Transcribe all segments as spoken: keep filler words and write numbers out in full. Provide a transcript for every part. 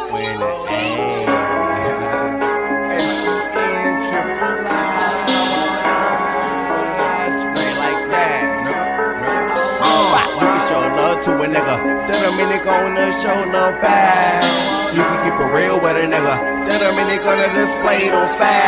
Winner, ayy. To a nigga, that a minute gonna show love back. You can keep it real with a nigga, that a minute gonna display it on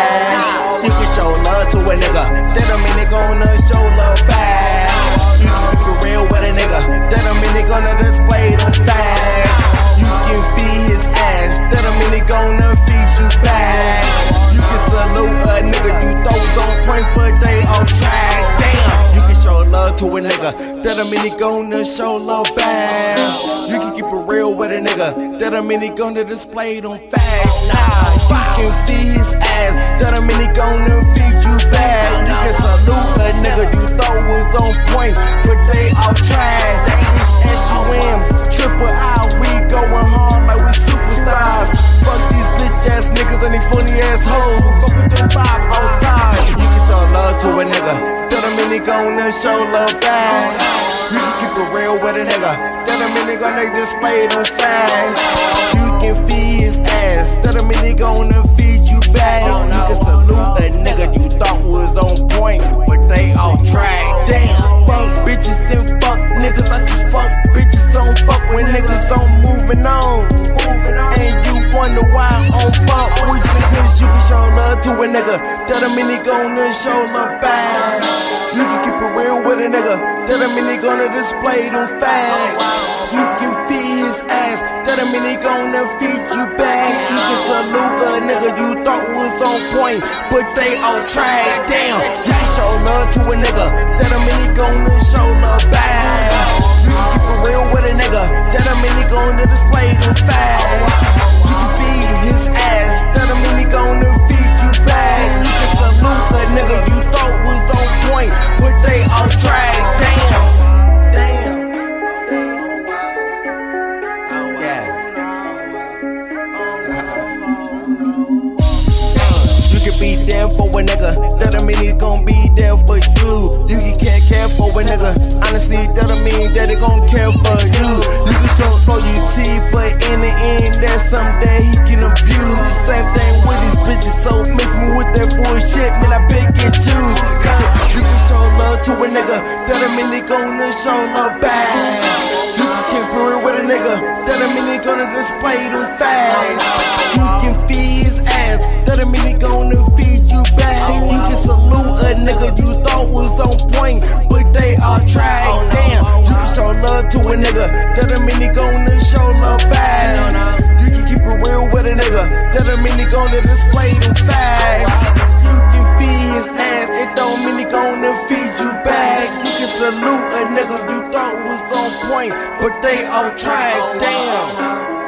fast. You can show love to a nigga, that a minute gonna show love back. You can keep it real with a nigga, that a minute gonna display it on fast. You can feed his ass, that a minute gonna feed you back. You can salute a nigga, you throws on point, but they on track. Damn, you can show love to a nigga, that a minute gonna show love back. You can keep it real with a nigga, that a minute gonna display it on fast. Nah, you can feed his ass, that a minute gonna feed you back. You can salute a nigga you thought was on point, but they off track. It's S U M, triple I, we going hard like we superstars. Fuck these bitch ass niggas and these funny ass hoes. Fuckin' them five on time. You can show love to a nigga, that a minute gonna show love back. You can keep it real with a nigga, that a minute gonna display it on fast. You can feed his ass, that a minute gonna feed you back. You can salute a nigga you thought was on point, but they off track. Damn, fuck bitches and fuck niggas. I just fuck bitches on fuck when niggas on moving on. And you wonder why I'm on fuck with you, cause you can show love to a nigga, that a minute gonna show love back. You can keep it real with a nigga, that a minute gonna display them facts. You can feed his ass, that a minute gonna feed you back. You can salute a nigga you thought was on point, but they on track. Damn, you can show love to a nigga, that a minute gonna show love back. You can keep it real with a nigga, that a minute gonna display them facts. You can feed his ass, that a minute gonna feed you back. You can salute a nigga you thought was on point, but they on track. Damn, damn. Oh yeah. You can be there for a nigga, that a minute gon' be there for you. You can can't care for a nigga, honestly that don't mean that they gon' care for you. You can show for you teeth, but in the end that's something that he can abuse. The same thing with these bitches, so mix me with that bullshit, man I pick and choose. Cause you can show love to a nigga, that a minute gonna show love back. You can keep it real with a nigga, that a minute gonna display them facts. You can feed his ass, that a minute gonna feed you back. You can salute a nigga you thought was on point, but they off track. Damn, you can show love to a nigga, that a minute gonna show love back. You can keep it real with a nigga, that a minute gonna display them facts. You can feed his ass, it don't mean he gonna feed you back. You can salute a nigga you thought was on point, but they off track. Damn.